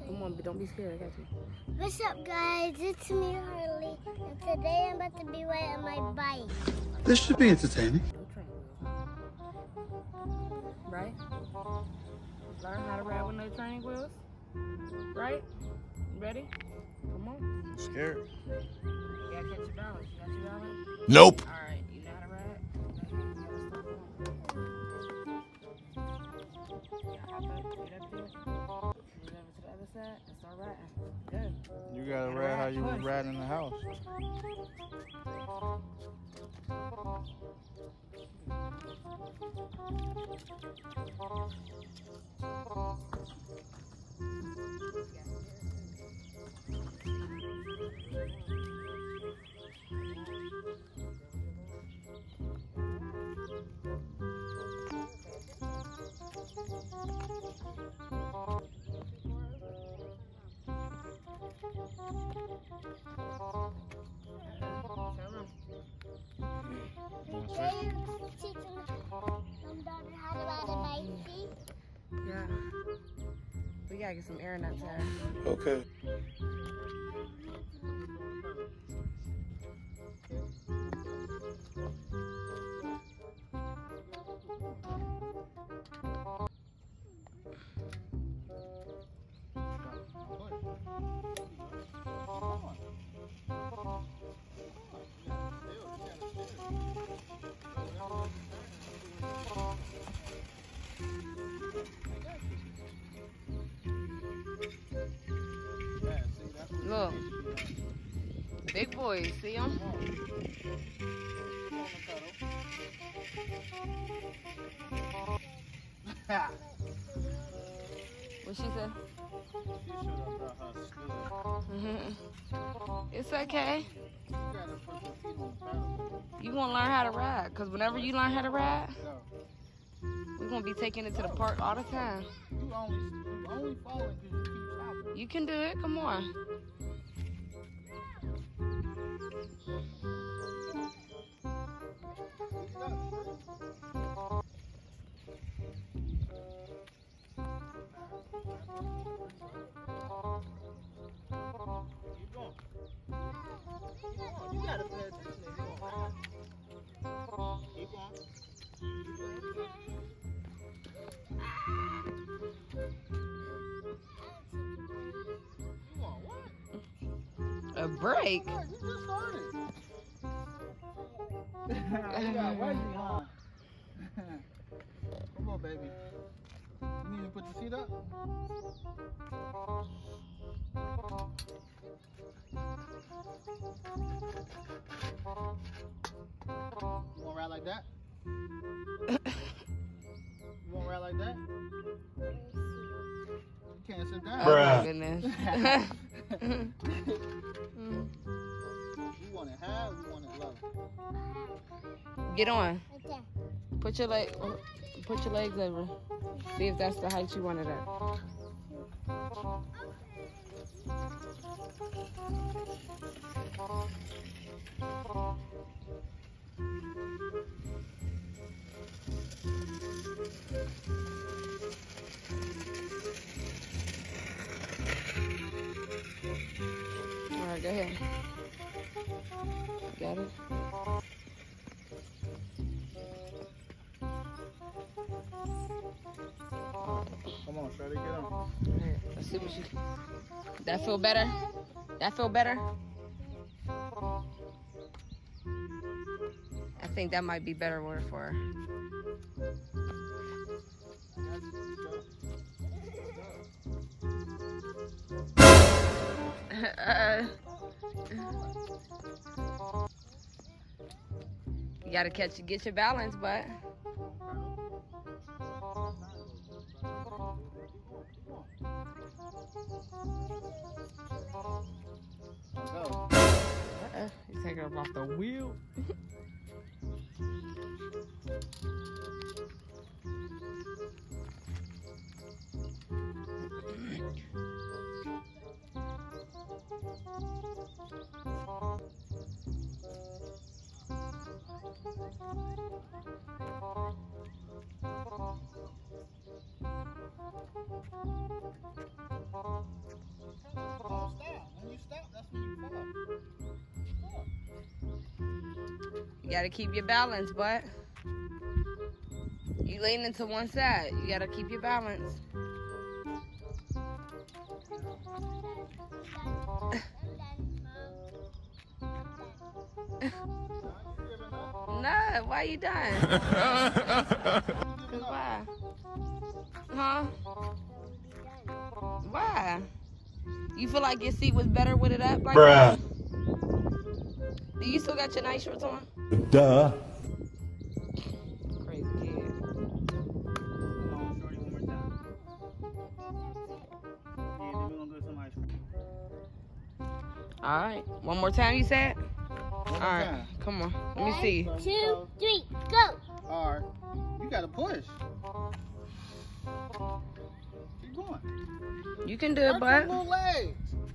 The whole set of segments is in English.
Come on, but don't be scared. I got you. What's up, guys? It's me, Harley, and today I'm about to be riding my bike. This should be entertaining. Right? Learn how to ride with no training wheels. Right? You ready? Come on. I'm scared. You gotta catch your balance. You got your balance? Nope. All right. You know how to ride? Good. You gotta ride how you was riding in the house. Yeah. We gotta get some air in that tire. Okay. Look. Big boys, see them? What she said? It's okay. You gonna learn how to ride, cause whenever you learn how to ride, we're gonna be taking it to the park all the time. You only falling because you keep stopping. You can do it. Come on. You gotta pay attention if you're gonna ride. Keep on. You want what? A break? You just started. You got wavy, huh? Come on, baby. You need to put your seat up? You wanna ride like that? You wanna ride like that? You can't sit down. Oh my goodness. You want it high or you want it low? Get on. Put your legs over. See if that's the height you want it at. All right, go ahead. Got it? Come on, Shreddy, get on. Here, let's see what you... That feel better? That feel better? I think that might be better word for her. You gotta get your balance, but you taking her off the wheel. You gotta keep your balance, but you leaning to one side. You gotta keep your balance. No, why you done? Why? Huh? Why? You feel like your seat was better with it up like that? Do you still got your night shorts on? Duh. Crazy kid. All right. One more time, you said? All right. Come on. Let me see. 1, 2, 3, go. All right. You got to push. Keep going. You can do it, bud. Little legs.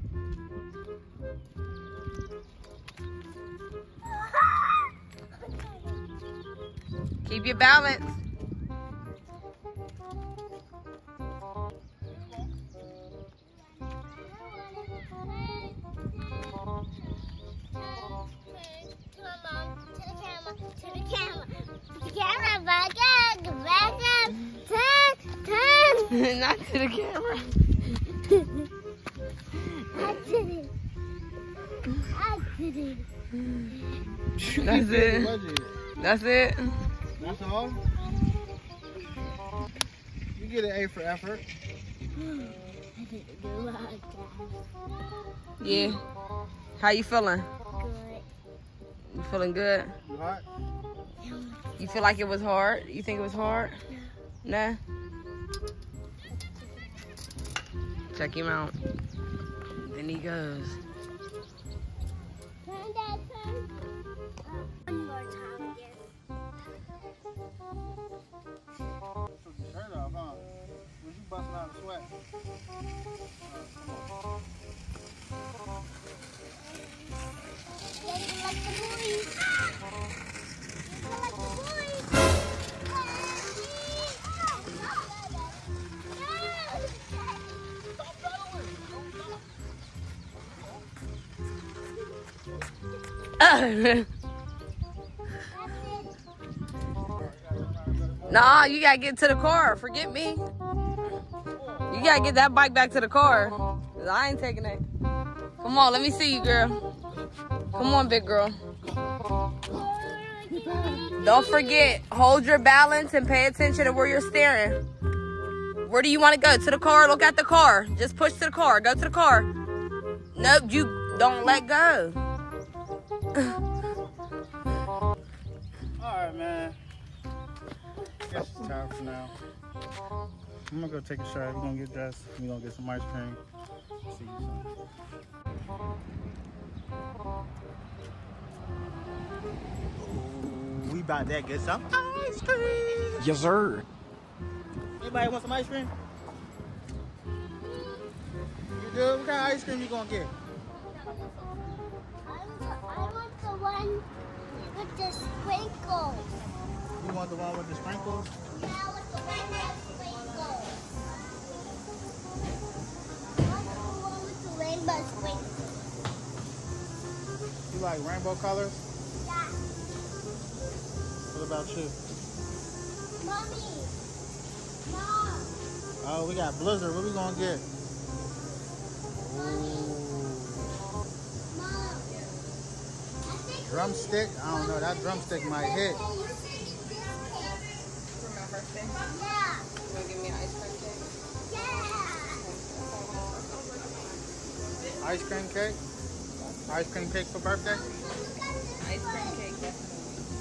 Keep your balance. Not to the camera. I did it. I did it. That's it. That's it. That's all. You get an A for effort. Yeah. How you feeling? Good. You feeling good? You hot? You feel like it was hard? You think it was hard? Nah. Check him out. Then he goes. Turn, Dad, turn. One more time, yes. Took your shirt off, huh? Was you busting out a sweat? Yeah, you like the boys. You like the boys. Nah, you gotta get to the car. Forget me. You gotta get that bike back to the car. 'Cause I ain't taking it. Come on, let me see you, girl. Come on, big girl. Don't forget, hold your balance and pay attention to where you're steering. Where do you want to go? To the car? Look at the car. Just push to the car. Go to the car. Nope, you don't let go. Alright, man. Guess it's time for now. I'm gonna go take a shower. We're gonna get dressed. We're gonna get some ice cream. See you soon. We about to get some ice cream. Yes, sir. Anybody want some ice cream? You good? What kind of ice cream you gonna get? I want the one with the sprinkles. You want the one with the sprinkles? Yeah, with the rainbow sprinkles. I want the one with the rainbow sprinkles. You like rainbow colors? Yeah. What about you? Mommy. Mom. Oh, we got Blizzard. What we gonna get? Mom. Drumstick? I don't know. That drumstick might hit. Yeah. You'll give me an ice cream cake? Yeah. Ice cream cake? Ice cream cake for birthday? Ice cream cake, definitely.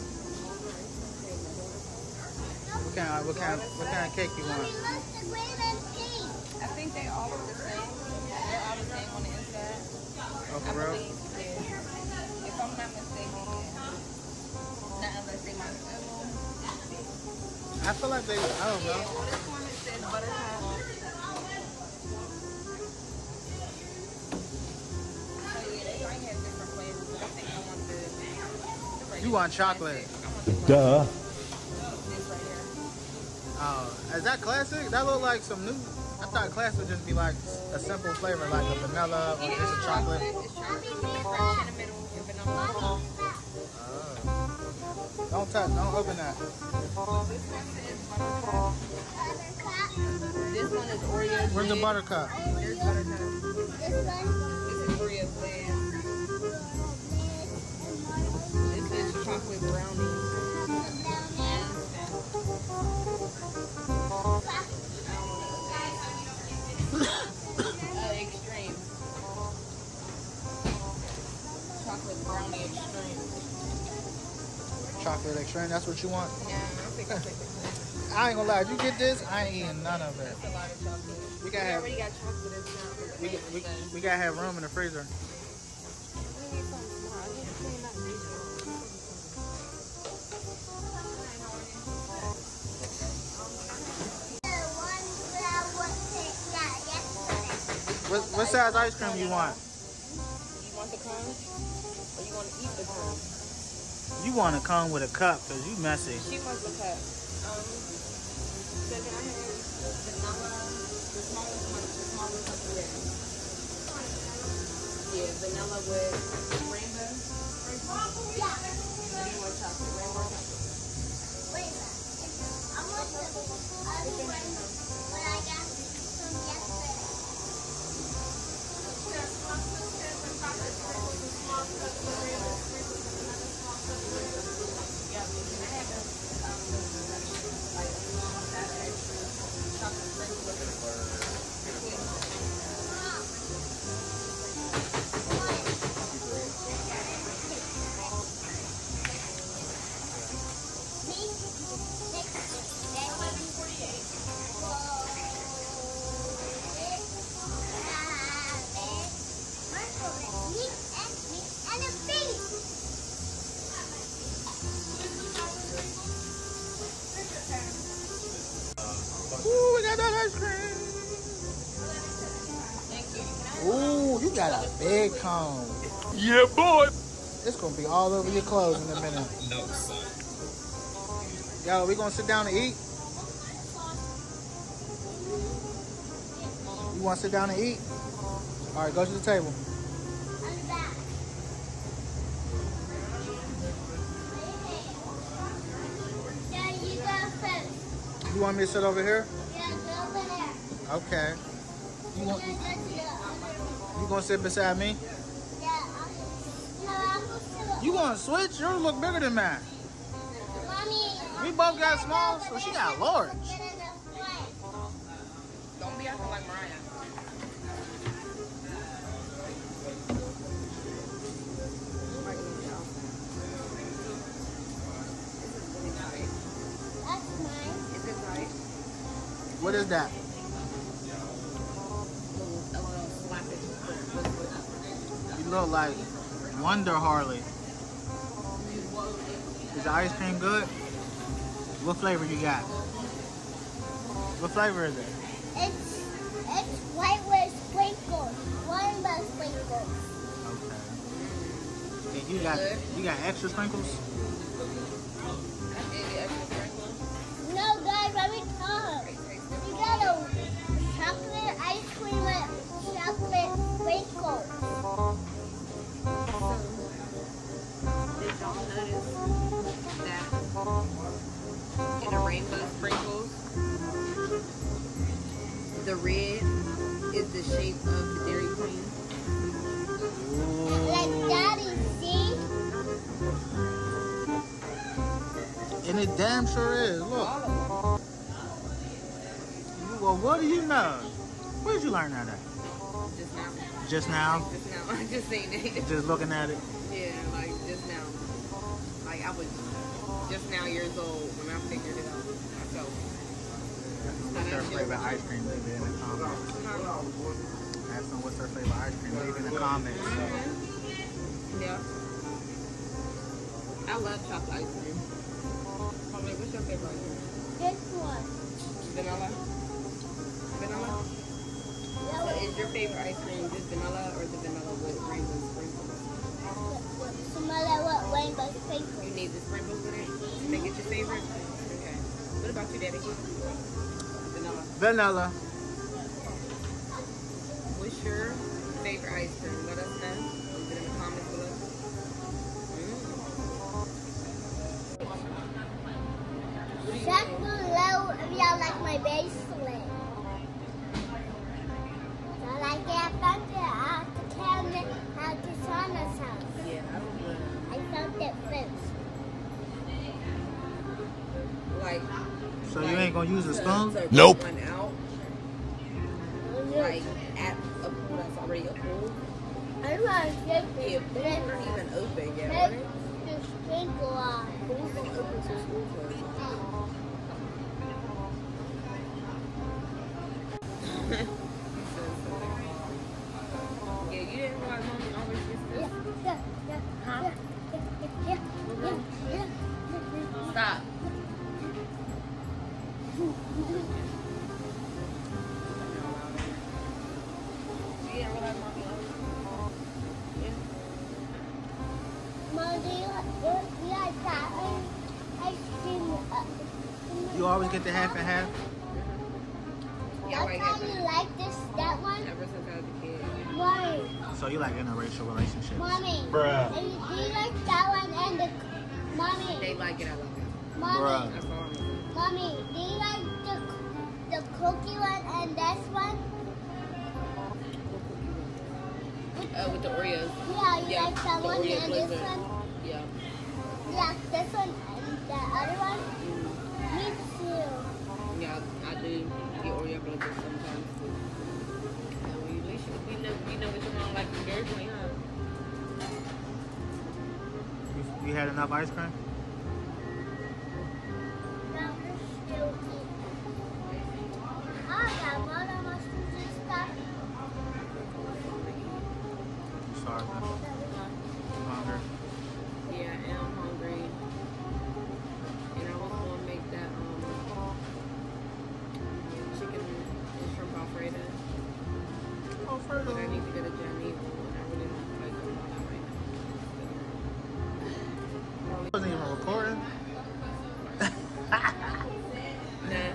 What kind of cake you want? Mommy, look, the green and pink. I think they all look the same. They're all the same on the inside. Oh, I for real? believe, yeah. If I'm not mistaken, yeah. Not unless they might have. I feel like they, I don't know. Well, this one it says buttercup. So yeah, they might have different flavors, but I think I want the regular. You want chocolate? I want the Duh. this right here. Is that classic? That look like some new. I thought classic would just be like a simple flavor, like a vanilla or just a chocolate. It's chocolate. Fresh in the middle and vanilla. Oh. Don't touch. Don't open that. This one is Oreo. Where's the buttercup? There's buttercup. This one. This is Oreo blend. This is chocolate brownie. Extreme. Chocolate brownie extreme. Chocolate extreme. That's what you want? Yeah, I think I'll take it. I ain't gonna lie. You get this? I ain't eating none of it. That's a lot of chocolate. We gotta have. already got chocolate in town. We gotta have room in the freezer. What size ice cream you want? You want the cone? Or you want to eat the cone? You want a cone with a cup because you messy. She wants the cup. So can I have vanilla? The smallest one, the smallest of the red. Yeah, vanilla with rainbow. Or do you want chocolate? Rainbow chocolate? I want the other one, but I got some yesterday. Ooh, we got that ice cream. Ooh, you got a big cone. Yeah, boy. It's gonna be all over your clothes in a minute. No, son. Yo, we gonna sit down and eat? You wanna sit down and eat? All right, go to the table. I'm back. Yeah, you go first. You want me to sit over here? Yeah, go over there. Okay. You want? Go to the other. You gonna sit beside me? Yeah, I'm going to You gonna switch? Yours look bigger than mine. Mommy. We both got small, so she got large. Get in the front. Don't be acting like Mariah. That's mine. Is it right? What is that? A little slap it. You look like Wonder Harley. Is the ice cream good? What flavor you got? What flavor is it? It's white with sprinkles. One with sprinkles. Okay. And you got extra sprinkles? No, guys, let me talk. You got a chocolate ice cream with chocolate sprinkles. Did y'all notice that in the rainbow sprinkles, the red is the shape of the Dairy Queen? Like Daddy, see? And it damn sure is. Look. Well, what do you know? Where did you learn that at? Just now. Just now? Just now. I just seen it. Just looking at it? Yeah, like just now. Like I was just now years old when I figured it out myself. What's her favorite ice cream? Leave it in the comments. Ask them what's her favorite ice cream. Leave it in the comments. Yeah. I love chocolate ice cream. Mommy, what's your favorite ice cream? This one. Vanilla? Vanilla? So is your favorite ice cream just vanilla or the vanilla with rainbow sprinkles? Vanilla with rainbow sprinkles. You need the sprinkles with it to make it your favorite? Okay. What about you, Daddy? Vanilla. Vanilla. What's your favorite ice cream? Let us know. Leave it in the comments below. I like my bracelet. I like it. I found it at the cabinet at Kasana's house. Yeah, I don't know. I found it first. Like, So you ain't gonna use a spoon? Nope. One out, like at a pool that's already a pool. I don't want to get Yeah, this. pools aren't even open yet, Let's right? just sprinkle on. Pools don't open till school closes. Yeah, you didn't realize Mommy always gets this? Huh? Stop. You didn't realize Mommy always yeah. Mom, do you like that ice cream? You always get the half and half? Yeah, I That's like how it. you like this, that one? Ever since I was a kid. Mommy, So you like interracial relationships? Mommy, Bruh. do you like that one and the, Mommy, They like it, I like it. Mommy, Bruh. That's all I'm saying. Mommy, do you like the cookie one and this one? Oh, with the Oreos. Yeah, you Yeah, like that the one Oreo and this blizzard. one? Yeah. Yeah, this one and the other one? Me too. Yeah, I do get Oreo blizzard sometimes. So we know what your mom likes from Dairy Queen, huh? You had enough ice cream? Now we're still eating. Oh, yeah, Mama must just stop. I'm sorry, man. I'm hungry. Yeah, and I'm hungry. And I was gonna make that chicken and shrimp Alfredo. But I need to get a Johnny and I really don't feel like doing all that right now. I wasn't even recording. Nah.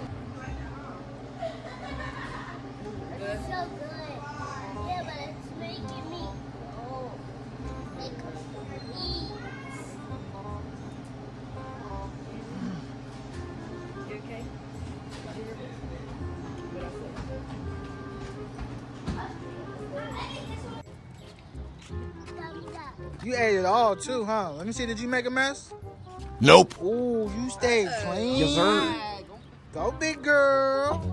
Good. So good. Yeah, but it's making me oh, like eat. You okay? What else? Thumbs up. You ate it all too, huh? Let me see, did you make a mess? Nope. Ooh, you stayed clean. Yes, sir. Go big girl.